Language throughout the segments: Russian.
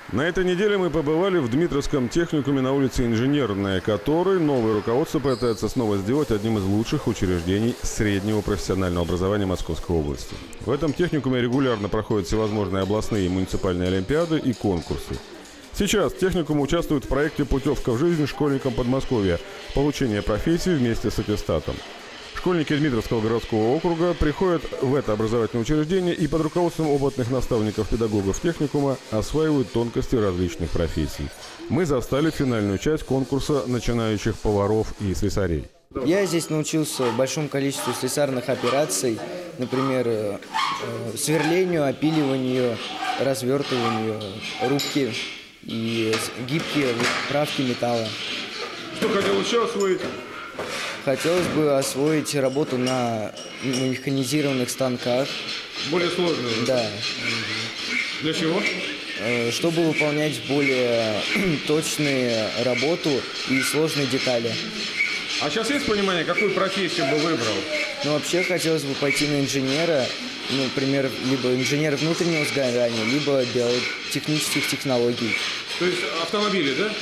На этой неделе мы побывали в Дмитровском техникуме на улице Инженерная, который новое руководство пытается снова сделать одним из лучших учреждений среднего профессионального образования Московской области. В этом техникуме регулярно проходят всевозможные областные и муниципальные олимпиады и конкурсы. Сейчас техникум участвует в проекте «Путевка в жизнь школьникам Подмосковья. Получение профессии вместе с аттестатом». Школьники Дмитровского городского округа приходят в это образовательное учреждение и под руководством опытных наставников-педагогов техникума осваивают тонкости различных профессий. Мы застали финальную часть конкурса начинающих поваров и слесарей. Я здесь научился большому количеству слесарных операций, например, сверлению, опиливанию, развертыванию, рубки и гибки, правки металла. Что хотел еще освоить? Хотелось бы освоить работу на механизированных станках. Более сложную? Да. Для чего? Чтобы выполнять более точные работу и сложные детали. А сейчас есть понимание, какую профессию бы выбрал? Ну, вообще хотелось бы пойти на инженера, например, либо инженера внутреннего сгорания, либо биотехнических технологий. То есть автомобили, да?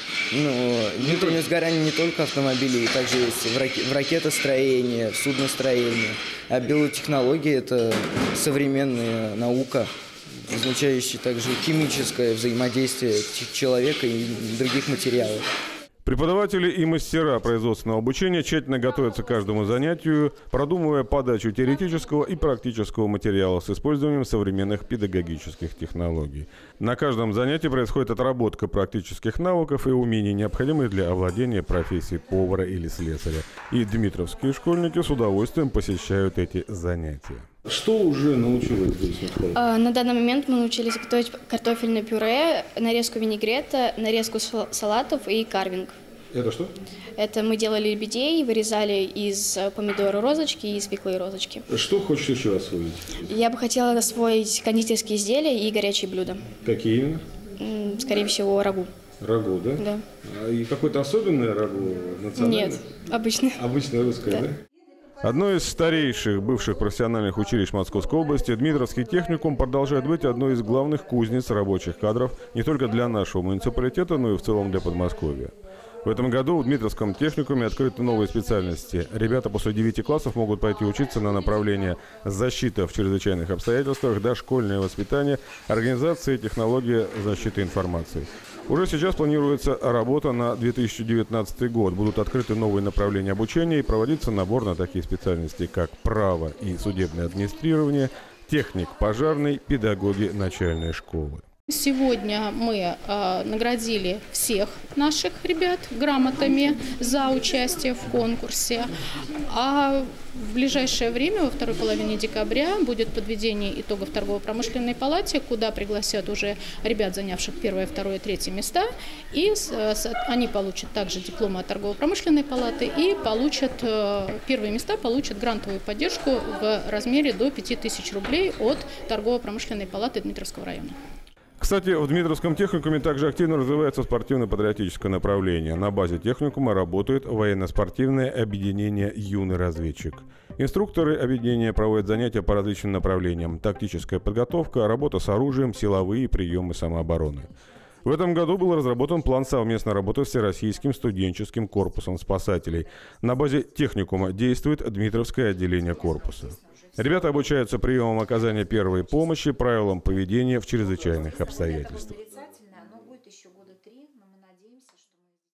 Ну, внутреннее сгорание не только автомобилей, также есть в ракетостроении, в судностроении. А биотехнологии – это современная наука, изучающая также химическое взаимодействие человека и других материалов. Преподаватели и мастера производственного обучения тщательно готовятся к каждому занятию, продумывая подачу теоретического и практического материала с использованием современных педагогических технологий. На каждом занятии происходит отработка практических навыков и умений, необходимых для овладения профессией повара или слесаря. И дмитровские школьники с удовольствием посещают эти занятия. Что уже научилась здесь? На данный момент мы научились готовить картофельное пюре, нарезку винегрета, нарезку салатов и карвинг. Это что? Это мы делали лебедей, вырезали из помидора розочки и свеклы розочки. Что хочешь еще освоить? Я бы хотела освоить кондитерские изделия и горячие блюда. Какие именно? Скорее всего, рагу. Рагу, да? Да. И какое-то особенное рагу национальное? Нет, обычное. Обычное русское, да? Одно из старейших бывших профессиональных училищ Московской области, Дмитровский техникум продолжает быть одной из главных кузниц рабочих кадров не только для нашего муниципалитета, но и в целом для Подмосковья. В этом году в Дмитровском техникуме открыты новые специальности. Ребята после 9 классов могут пойти учиться на направление защита в чрезвычайных обстоятельствах, дошкольное воспитание, организация и технология защиты информации. Уже сейчас планируется работа на 2019 год. Будут открыты новые направления обучения и проводиться набор на такие специальности, как право и судебное администрирование, техник пожарный, педагоги начальной школы. Сегодня мы наградили всех наших ребят грамотами за участие в конкурсе, а в ближайшее время, во второй половине декабря, будет подведение итогов торгово-промышленной палате, куда пригласят уже ребят, занявших первое, второе, третье места, и они получат также дипломы от торгово-промышленной палаты и получат, первые места получат грантовую поддержку в размере до 5000 рублей от торгово-промышленной палаты Дмитровского района. Кстати, в Дмитровском техникуме также активно развивается спортивно-патриотическое направление. На базе техникума работает военно-спортивное объединение «Юный разведчик». Инструкторы объединения проводят занятия по различным направлениям: тактическая подготовка, работа с оружием, силовые приемы самообороны. В этом году был разработан план совместной работы с Всероссийским студенческим корпусом спасателей. На базе техникума действует Дмитровское отделение корпуса. Ребята обучаются приемам оказания первой помощи, правилам поведения в чрезвычайных обстоятельствах.